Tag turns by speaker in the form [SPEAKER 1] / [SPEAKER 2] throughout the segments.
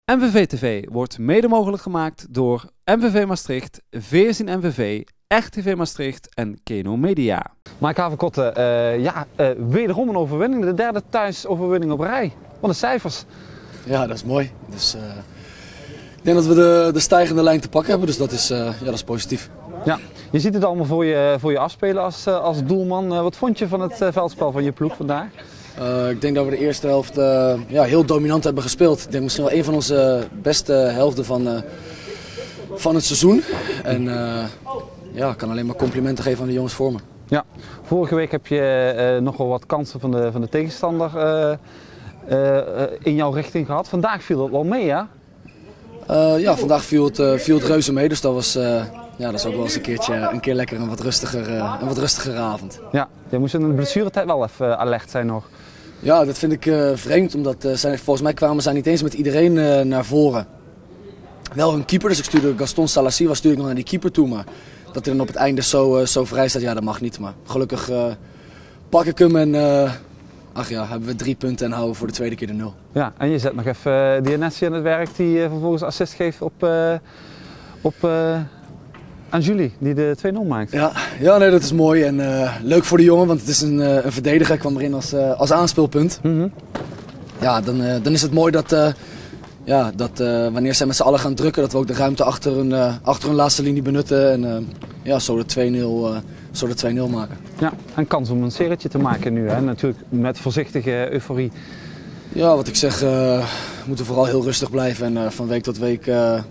[SPEAKER 1] MVV TV wordt mede mogelijk gemaakt door MVV Maastricht, VSin MVV, RTV Maastricht en Keno Media.
[SPEAKER 2] Mike Haverkotte, wederom een overwinning. De derde thuisoverwinning op rij. Wat een cijfers.
[SPEAKER 3] Ja, dat is mooi. Dus, ik denk dat we de stijgende lijn te pakken hebben, dus dat is positief.
[SPEAKER 2] Ja, je ziet het allemaal voor je afspelen als doelman. Wat vond je van het veldspel van je ploeg vandaag?
[SPEAKER 3] Ik denk dat we de eerste helft heel dominant hebben gespeeld. Ik denk misschien wel een van onze beste helften van het seizoen. En ik kan alleen maar complimenten geven aan de jongens voor me.
[SPEAKER 2] Ja, vorige week heb je nogal wat kansen van de tegenstander in jouw richting gehad. Vandaag viel dat wel mee, hè?
[SPEAKER 3] Vandaag viel het reuze mee, dus dat is ook wel eens een keer lekker een wat rustiger avond.
[SPEAKER 2] Ja, je moest in de blessuretijd wel even alert zijn nog.
[SPEAKER 3] Ja, dat vind ik vreemd, omdat volgens mij kwamen zij niet eens met iedereen naar voren. Wel een keeper, dus ik stuurde Gaston Salassi nog naar die keeper toe, maar dat hij dan op het einde zo vrij staat, ja, dat mag niet. Maar gelukkig pak ik hem en hebben we 3 punten en houden we voor de tweede keer de 0. Ja,
[SPEAKER 2] en je zet nog even Dianessi aan het werk die vervolgens assist geeft aan Julie, die de 2-0 maakt.
[SPEAKER 3] Ja, nee, dat is mooi en leuk voor de jongen, want het is een verdediger. Hij kwam erin als aanspeelpunt.
[SPEAKER 2] Mm-hmm.
[SPEAKER 3] Ja, dan is het mooi dat wanneer zij met z'n allen gaan drukken, dat we ook de ruimte achter hun laatste linie benutten en zo de 2-0 maken.
[SPEAKER 2] Ja, een kans om een serietje te maken nu, hè? Natuurlijk met voorzichtige euforie.
[SPEAKER 3] Ja, wat ik zeg, we moeten vooral heel rustig blijven en van week tot week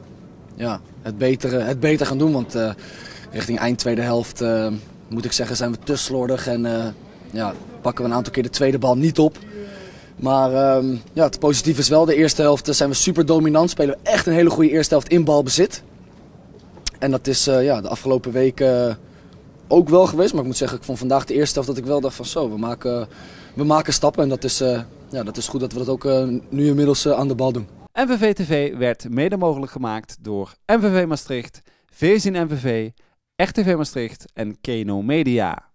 [SPEAKER 3] het beter gaan doen. Want richting eind tweede helft moet ik zeggen zijn we te slordig en pakken we een aantal keer de tweede bal niet op. Maar het positieve is wel, de eerste helft zijn we super dominant, spelen we echt een hele goede eerste helft in balbezit. En dat is de afgelopen weken ook wel geweest, maar ik moet zeggen, ik vond vandaag de eerste helft dat ik wel dacht van zo, we maken stappen en dat is goed dat we dat ook nu inmiddels aan de bal doen.
[SPEAKER 1] MVV TV werd mede mogelijk gemaakt door MVV Maastricht, VSin MVV, RTV Maastricht en Keno Media.